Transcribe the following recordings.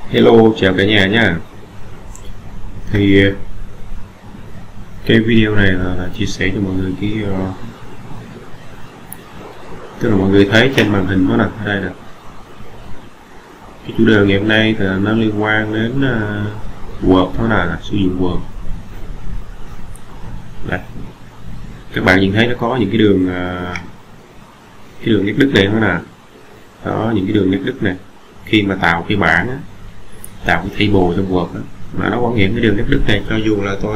Hello, chào cả nhà nhé. Thì cái video này là chia sẻ cho mọi người tức là mọi người thấy trên màn hình đó nè, ở đây nè. Cái chủ đề ngày hôm nay thì nó liên quan đến Word, đó là sử dụng Word. Đây. Các bạn nhìn thấy nó có những cái đường nét đứt này đó nè. Đó, những cái đường nét đứt này. Khi mà tạo cái bảng á, tạo cái table trong Word đó, mà nó vẫn hiện cái đường nét đứt này, cho dù là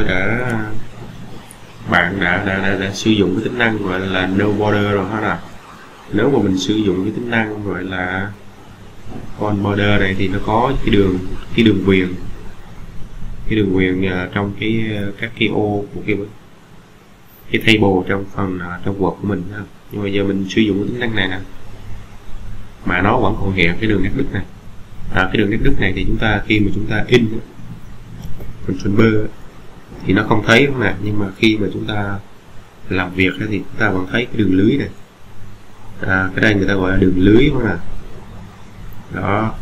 bạn đã sử dụng cái tính năng gọi là no border rồi hết. Nếu mà mình sử dụng cái tính năng gọi là on border này thì nó có cái đường viền trong các cái ô của cái table trong trong Word của mình. Nhưng mà giờ mình sử dụng cái tính năng này nè, mà nó vẫn còn hiện cái đường nét đứt này. Cái đường nét đứt này thì khi mà chúng ta in Ctrl B thì nó không thấy nè, nhưng mà khi mà chúng ta làm việc thì chúng ta vẫn thấy cái đường lưới này. Cái đây người ta gọi là đường lưới nè. Đó.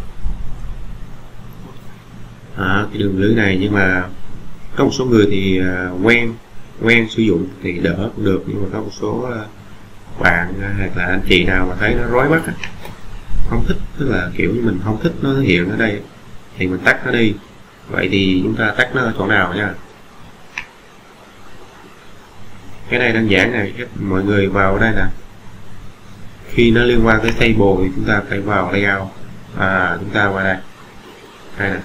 Cái đường lưới này, nhưng mà có một số người thì quen sử dụng thì đỡ cũng được, nhưng mà có một số bạn hoặc là anh chị nào mà thấy nó rối mắt, không thích, tức là kiểu như mình không thích nó hiện ở đây thì mình tắt nó đi. Vậy thì chúng ta tắt nó ở chỗ nào nha. Cái này đơn giản này, mọi người vào đây nè, khi nó liên quan tới table thì chúng ta phải vào layout. Chúng ta qua đây nè,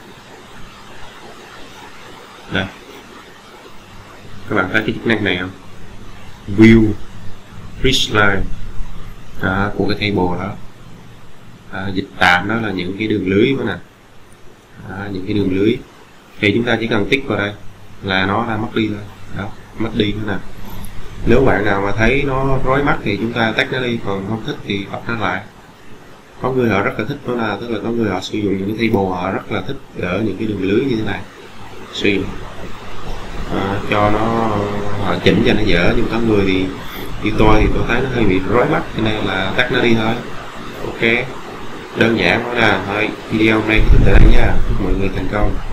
đây các bạn thấy cái chức năng này không? View Rich Line của cái table đó. Dịch tạm đó là những cái đường lưới đó nè. Những cái đường lưới thì chúng ta chỉ cần tích vào đây là nó đã mất đi thôi. Đó, mất đi nữa nè. Nếu bạn nào mà thấy nó rối mắt thì chúng ta tắt nó đi, còn không thích thì bật nó lại. Có người họ rất là thích nó, là tức là có người họ sử dụng những cái table, họ rất là thích ở những cái đường lưới như thế này, sử dụng cho nó họ chỉnh cho nó dở. Nhưng có người thì như tôi thấy nó hơi bị rối mắt, cho nên là tắt nó đi thôi. Ok, đơn giản đó là thôi. Video hôm nay thì tới đây nha, chúc mọi người thành công.